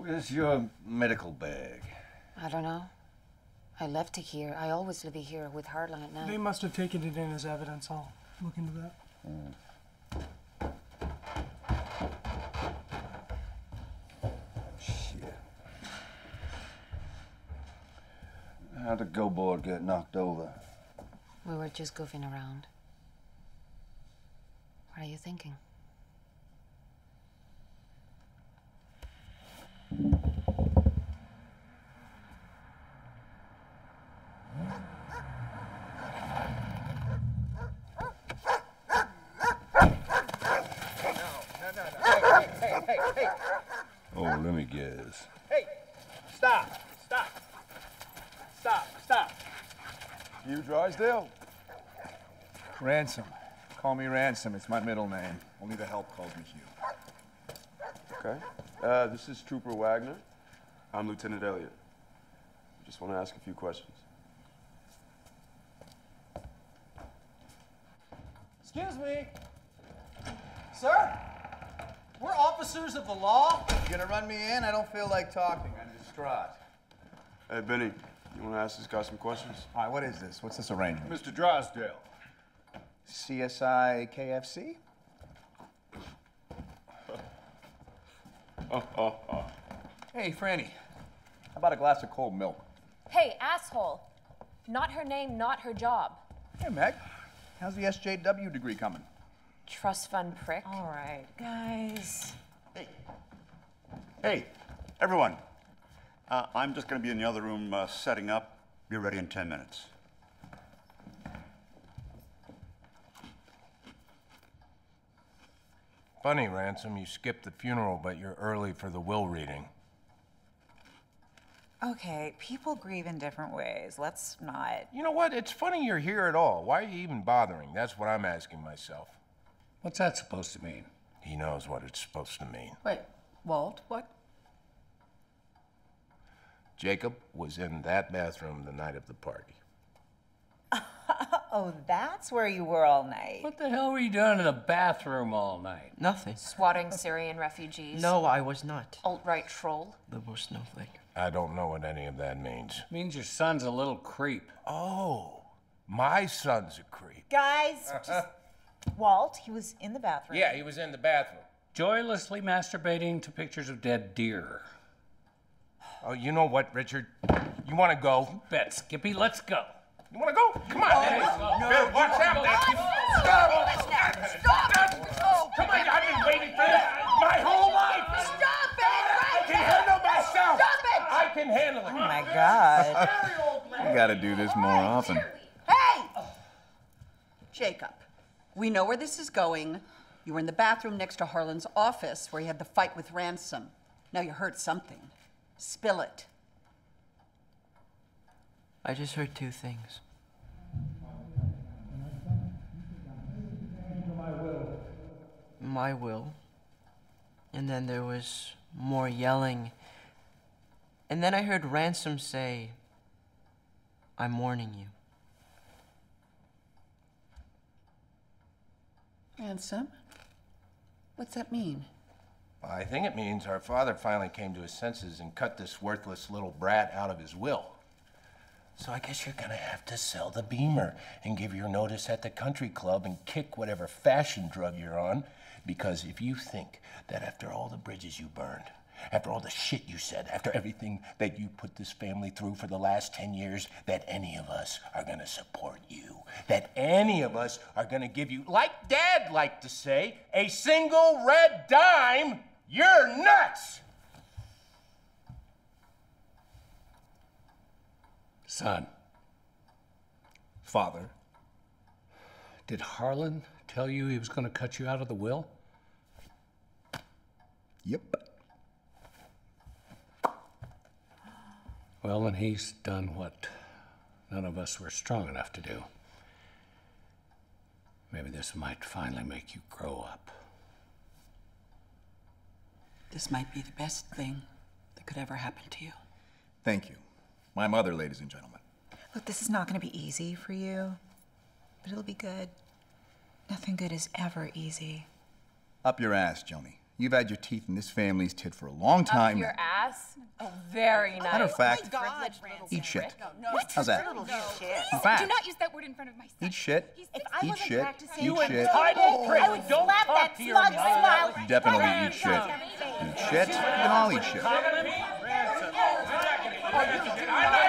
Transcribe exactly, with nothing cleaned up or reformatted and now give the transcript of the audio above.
Where's your medical bag? I don't know. I left it here. I always leave it here with Harlan at night. They must have taken it in as evidence. I'll look into that. Mm. Shit. How'd the go board get knocked over? We were just goofing around. What are you thinking? Oh, let me guess. Hey, stop, stop, stop, stop. You Drysdale? Ransom. Call me Ransom. It's my middle name. Only the help calls me Hugh. Okay. Uh, this is Trooper Wagner. I'm Lieutenant Elliott. Just want to ask a few questions. Excuse me. Sir? We're officers of the law. You gonna run me in? I don't feel like talking. I'm distraught. Hey, Benny, you want to ask this guy some questions? All right, what is this? What's this arrangement? Mister Drysdale. C S I K F C? Oh, oh, oh. Hey, Franny. How about a glass of cold milk? Hey, asshole. Not her name, not her job. Hey, Meg. How's the S J W degree coming? Trust fund prick. All right, guys. Hey, hey, everyone. Uh, I'm just going to be in the other room uh, setting up. Be ready in ten minutes. Funny, Ransom, you skipped the funeral, but you're early for the will reading. Okay, people grieve in different ways. Let's not. You know what? It's funny you're here at all. Why are you even bothering? That's what I'm asking myself. What's that supposed to mean? He knows what it's supposed to mean. Wait, Walt, what? Jacob was in that bathroom the night of the party. Oh, that's where you were all night. What the hell were you doing in the bathroom all night? Nothing. Swatting Syrian refugees. No, I was not. Alt-right troll. Little snowflake. I don't know what any of that means. Means your son's a little creep. Oh, my son's a creep. Guys, just... Walt, he was in the bathroom. Yeah, he was in the bathroom. Joylessly masturbating to pictures of dead deer. Oh, you know what, Richard? You want to go? Bet, Skippy, let's go. You want to go? Come on, Eddie. no, no, Bill, watch out, man. Stop! Stop! Oh, come on, I've been waiting for this my whole life. Stop it! I can handle myself. Stop it! I can handle it. Oh, my God. You gotta do this more often. Hey! Jacob, we know where this is going. You were in the bathroom next to Harlan's office where he had the fight with Ransom. Now you heard something. Spill it. I just heard two things. My will. And then there was more yelling. And then I heard Ransom say, I'm warning you. Ransom? What's that mean? I think it means our father finally came to his senses and cut this worthless little brat out of his will. So I guess you're gonna have to sell the Beamer and give your notice at the country club and kick whatever fashion drug you're on. Because if you think that after all the bridges you burned, after all the shit you said, after everything that you put this family through for the last ten years, that any of us are gonna support you, that any of us are gonna give you, like Dad liked to say, a single red dime, you're nuts! Son. Father. Did Harlan tell you he was going to cut you out of the will? Yep. Well, then he's done what none of us were strong enough to do. Maybe this might finally make you grow up. This might be the best thing that could ever happen to you. Thank you. My mother, ladies and gentlemen. Look, this is not going to be easy for you, but it'll be good. Nothing good is ever easy. Up your ass, Joni. You've had your teeth in this family's tit for a long time. Up your ass? Oh, very nice. Matter of fact, Oh my God, eat shit. What? How's that? No. In Do fact, not use that word in front of my son. eat shit, If eat shit, eat you shit. entitled prick, I would don't slap talk that to your smug mother. smile. Definitely right eat on shit. top of your face. Eat shit, you can all eat shit. Ransom.